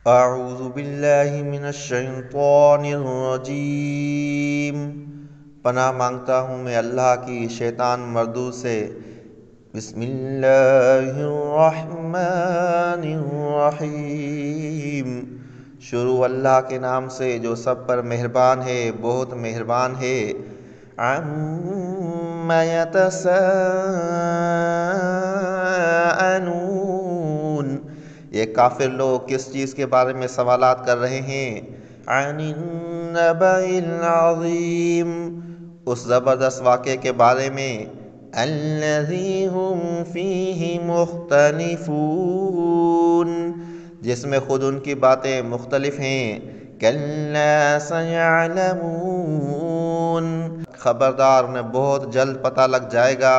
اعوذ باللہ من الشیطان الرجیم۔ پناہ مانگتا ہوں میں اللہ کی شیطان مردود سے۔ بسم اللہ الرحمن الرحیم۔ شروع اللہ کے نام سے جو سب پر مہربان ہے، بہت مہربان ہے۔ عَمَّ يَتَسَاءَلُونَ، یہ کافر لوگ کس چیز کے بارے میں سوالات کر رہے ہیں؟ عن النبأ العظیم، اس زبردست واقعے کے بارے میں۔ الذی هم فیہ مختلفون، جس میں خود ان کی باتیں مختلف ہیں۔ کلا سیعلمون، خبردار انہیں بہت جلد پتہ لگ جائے گا۔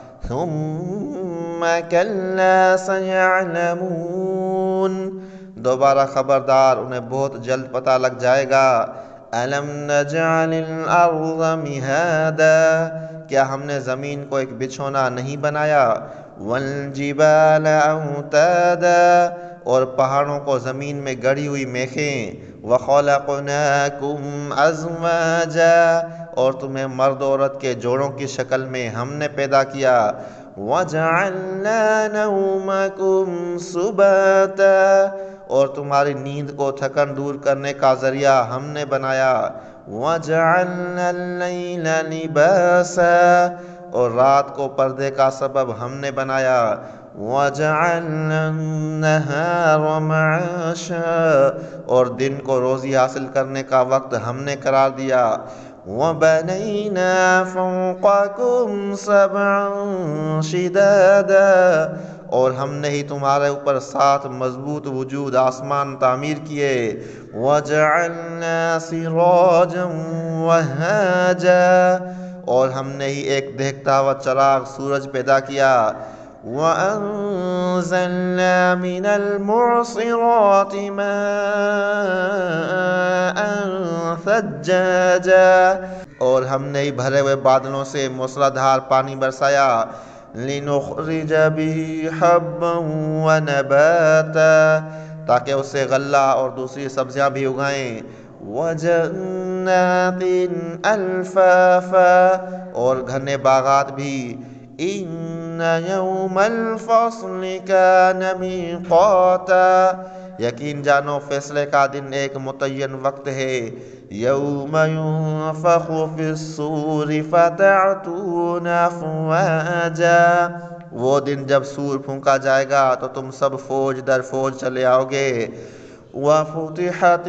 ثم کلا سیعلمون، دوبارہ خبردار انہیں بہت جلد پتہ لگ جائے گا۔ الم نجعل الارض مہادا، کیا ہم نے زمین کو ایک بچھونا نہیں بنایا؟ والجبال اوتادا، اور پہاڑوں کو زمین میں گڑی ہوئی میخیں۔ وخلقناکم ازواجا، اور تمہیں مرد عورت کے جوڑوں کی شکل میں ہم نے پیدا کیا۔ وجعلنا نومکم سباتا، اور تمہاری نیند کو تھکن دور کرنے کا ذریعہ ہم نے بنایا۔ وجعلنا اللیل لباسا، اور رات کو پردے کا سبب ہم نے بنایا۔ وجعلنا النہار معاشا، اور دن کو روزی حاصل کرنے کا وقت ہم نے قرار دیا۔ وبنینا فوقکم سبعا شدادا، اور ہم نے ہی تمہارے اوپر 7 مضبوط وجود آسمان تعمیر کیے۔ وجعلنا سراجا وہاجا، اور ہم نے ہی ایک دہکتا ہوا چراغ سورج پیدا کیا۔ وَأَنزَلْنَا مِنَ الْمُعْصِرَاتِ مَاءً ثَجَّاجًا، اور ہم نے ہی بھرے ہوئے بادلوں سے موسلادھار پانی برسایا۔ لِنُخْرِجَ بِهِ حَبًّا وَنَبَاتًا، تاکہ اس سے غلہ اور دوسری سبزیاں بھی اگائیں۔ وَجَنَّاتٍ أَلْفَافًا، اور گھنے باغات بھی۔ إِنَّ يَوْمَ الْفَصْلِ كَانَ مِيقَاتًا، یقین جانو فیصلے کا دن ایک متعین وقت ہے۔ یوم ينفخ فی الصور فتأتون افواجا، وہ دن جب سور پھونکا جائے گا تو تم سب فوج در فوج چلے آؤ گے۔ وَفُتِحَتِ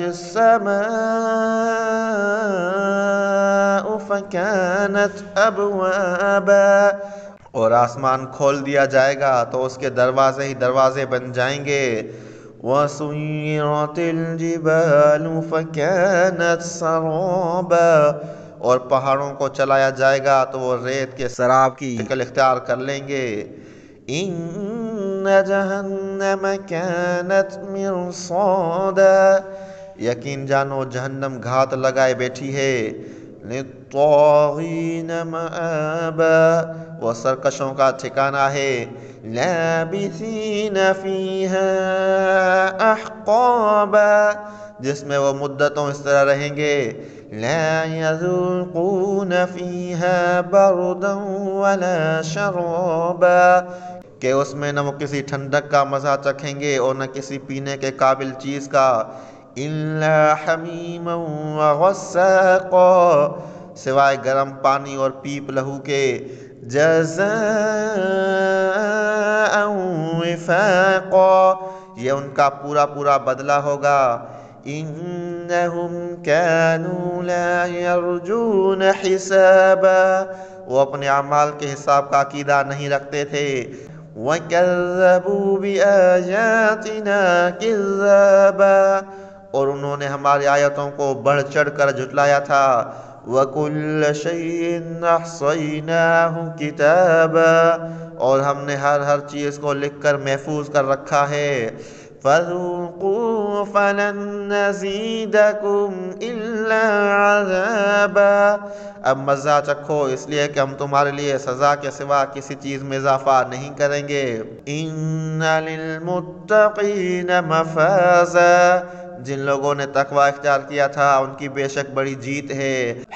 السَّمَاءُ فَكَانَتْ أَبْوَابًا، اور آسمان کھول دیا جائے گا تو اس کے دروازے ہی دروازے بن جائیں گے۔ وَسُيِّرَتِ الْجِبَالُ فَكَانَتْ سَرَابًا، اور پہاڑوں کو چلایا جائے گا تو وہ ریت کے سراب کی شکل اختیار کر لیں گے۔ إِنَّ جَهَنَّمَ كَانَتْ مِرْصَادًا، یقین جانو جہنم گھات لگائے بیٹھی ہے۔ لِلطَّاغِينَ مَآبًا، وہ سرکشوں کا ٹھکانہ ہے۔ لَابِثِينَ فِيهَا أَحْقَابًا، جس میں وہ مدتوں اس طرح رہیں گے۔ لَا يَذُوقُونَ فِيهَا بَرْدًا وَلَا شَرَابًا، کہ اس میں نہ وہ کسی ٹھنڈک کا مزہ چکھیں گے اور نہ کسی پینے کے قابل چیز کا۔ إِلَّا حَمِيمًا وَغَسَّاقًا، سوائے گرم پانی اور پیپ لہو کے۔ جَزَاءً وِفَاقًا، یہ ان کا پورا پورا بدلہ ہوگا۔ إِنَّهُمْ كَانُوا لَا يَرْجُونَ حِسَابًا، وہ اپنے اعمال کے حساب کا عقیدہ نہیں رکھتے تھے۔ وَكَذَّبُوا بِآيَاتِنَا كِذَّابًا، اور انہوں نے ہماری آیتوں کو بڑھ چڑھ کر جھٹلایا تھا۔ وَكُلَّ شَيْءٍ أَحْصَيْنَاهُ كِتَابًا، اور ہم نے ہر چیز کو لکھ کر محفوظ کر رکھا ہے۔ فذوقوا فلن نزیدکم الا عذابا، اب مزہ چکھو اس لیے کہ ہم تمہارے لیے سزا کے سوا کسی چیز میں اضافہ نہیں کریں گے۔ ان للمتقین مفازا، جن لوگوں نے تقوی اختیار کیا تھا ان کی بے شک بڑی جیت ہے۔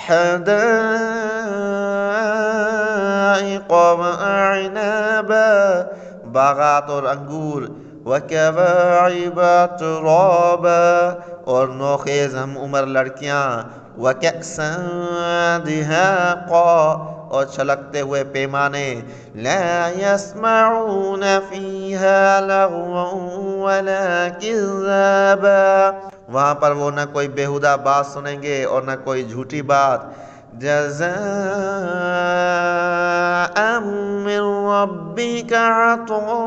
حدائق وأعنابا، باغات اور انگور، وکواعب ترابا، اور نوخیز ہم عمر لڑکیاں، وکأسا دہاقا، اور چھلکتے ہوئے پیمانے، لا يسمعون فیہا لغوا ولا کذابا، وہاں پر وہ نہ کوئی بیہودہ بات سنیں گے اور نہ کوئی جھوٹی بات۔ جزاء من ربک عطاء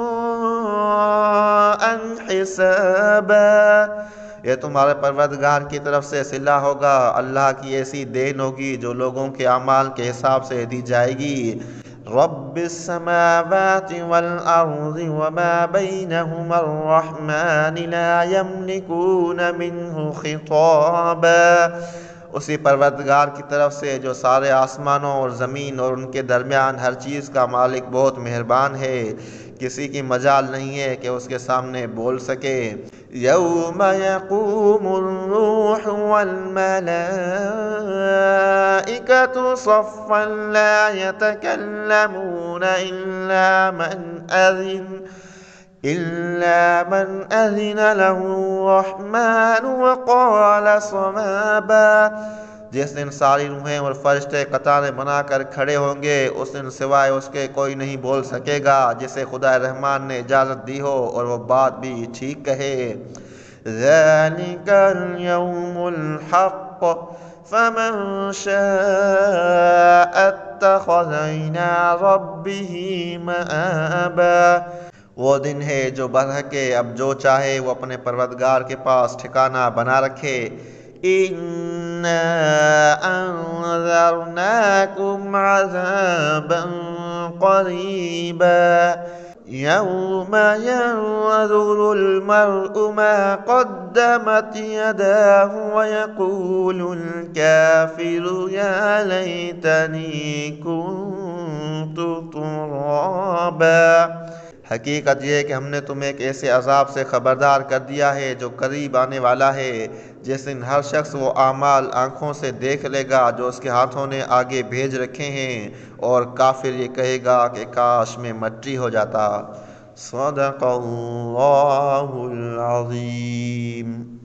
حسابا، یہ تمہارے پروردگار کی طرف سے صلہ ہوگا، اللہ کی ایسی دین ہوگی جو لوگوں کے اعمال کے حساب سے دی جائے گی۔ رب السماوات والأرض وما بينهما الرحمن لا يملكون منه خطابا، اسی پروردگار کی طرف سے جو سارے آسمانوں اور زمین اور ان کے درمیان ہر چیز کا مالک بہت مہربان ہے، کسی کی مجال نہیں ہے کہ اس کے سامنے بول سکے۔ یوم یقوم الروح والملائکۃ صفا لا يتکلمون إلا من أذن له الرحمن وقال صوابا، جس دن ساری روحیں اور فرشتے قطاریں بنا کر کھڑے ہوں گے، اس دن سوائے اس کے کوئی نہیں بول سکے گا جسے خدا رحمان نے اجازت دی ہو اور وہ بات بھی ٹھیک کہے۔ ذَلِكَ الْيَوْمُ الْحَقُّ فَمَنْ شَاءَ اتَّخَذَ إِلَى رَبِّهِ مَآبًا، وہ دن ہے جو برحق ہے، اب جو چاہے وہ اپنے پروردگار کے پاس ٹھکانہ بنا رکھے۔ اِنَّا أَنذَرْنَاكُمْ عَذَابًا قَرِيبًا يَوْمَ يَنظُرُ الْمَرْءُ مَا قَدَّمَتْ يَدَاهُ وَيَقُولُ الْكَافِرُ يَا لَيْتَنِي كُنتُ تُرَابًا، حقیقت یہ ہے کہ ہم نے تمہیں ایک ایسے عذاب سے خبردار کر دیا ہے جو قریب آنے والا ہے، جس دن ہر شخص وہ اعمال آنکھوں سے دیکھ لے گا جو اس کے ہاتھوں نے آگے بھیج رکھے ہیں، اور کافر یہ کہے گا کہ کاش میں مٹی ہو جاتا۔ صدق اللہ العظیم۔